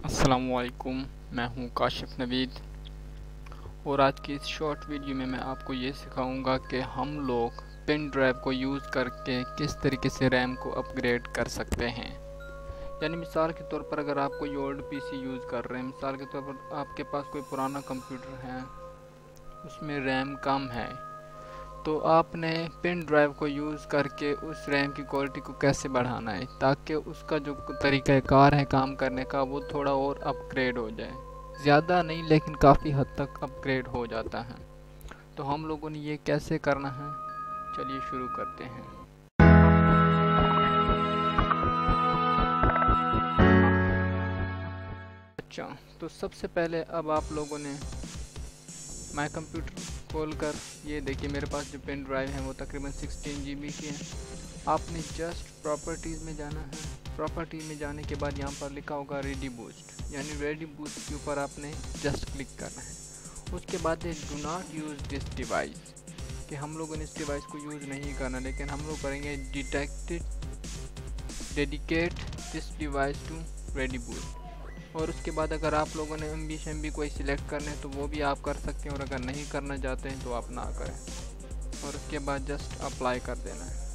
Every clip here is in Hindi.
अस्सलामुअलैकुम, मैं हूं काशिफ नवीद और आज की इस शॉर्ट वीडियो में मैं आपको ये सिखाऊंगा कि हम लोग पेन ड्राइव को यूज़ करके किस तरीके से रैम को अपग्रेड कर सकते हैं। यानी मिसाल के तौर पर अगर आप कोई ओल्ड पीसी यूज़ कर रहे हैं, मिसाल के तौर पर आपके पास कोई पुराना कंप्यूटर है, उसमें रैम कम है, तो आपने पेन ड्राइव को यूज़ करके उस रैम की क्वालिटी को कैसे बढ़ाना है ताकि उसका जो तरीक़ाकार है काम करने का वो थोड़ा और अपग्रेड हो जाए। ज़्यादा नहीं लेकिन काफ़ी हद तक अपग्रेड हो जाता है। तो हम लोगों ने ये कैसे करना है, चलिए शुरू करते हैं। अच्छा, तो सबसे पहले अब आप लोगों ने माई कंप्यूटर खोलकर ये देखिए मेरे पास जो पेन ड्राइव है वो तकरीबन 16 GB की है। आपने जस्ट प्रॉपर्टीज़ में जाना है। प्रॉपर्टी में जाने के बाद यहाँ पर लिखा होगा रेडी बूस्ट, यानी रेडी बूस्ट के ऊपर आपने जस्ट क्लिक करना है। उसके बाद do not use this device, कि हम लोगों ने इस डिवाइस को यूज़ नहीं करना, लेकिन हम लोग करेंगे dedicate this device to ready boost. और उसके बाद अगर आप लोगों ने MB कोई सिलेक्ट करने हैं तो वो भी आप कर सकते हैं, और अगर नहीं करना चाहते हैं तो आप ना करें। और उसके बाद जस्ट अप्लाई कर देना है।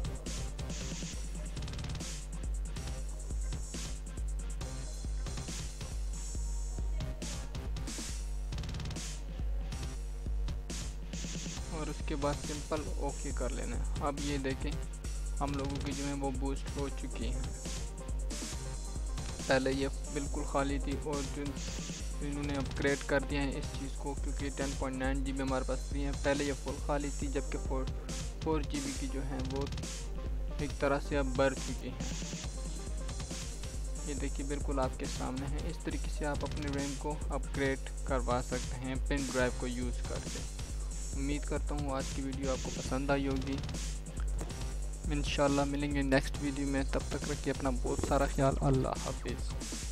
और उसके बाद सिंपल ओके कर लेना है। अब ये देखें हम लोगों की जो है वो बूस्ट हो चुकी हैं। पहले ये बिल्कुल खाली थी और जो इन्होंने अपग्रेड कर दिया है इस चीज़ को, क्योंकि 10.9 GB हमारे पास फ्री है। पहले ये फुल खाली थी, जबकि 4 GB की जो है वो एक तरह से अब बढ़ चुकी हैं। ये देखिए बिल्कुल आपके सामने है। इस तरीके से आप अपने रैम को अपग्रेड करवा सकते हैं पेन ड्राइव को यूज़ करके। उम्मीद करता हूँ आज की वीडियो आपको पसंद आई होगी। इंशाल्लाह मिलेंगे नेक्स्ट वीडियो में, तब तक रखिए अपना बहुत सारा ख्याल। अल्लाह हाफिज़।